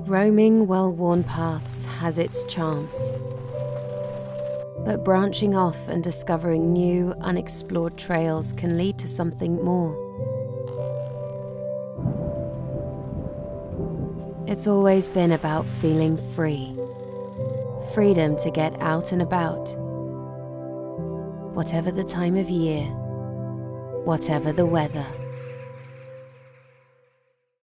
Roaming well-worn paths has its charms, but branching off and discovering new, unexplored trails can lead to something more. It's always been about feeling free. Freedom to get out and about. Whatever the time of year, whatever the weather.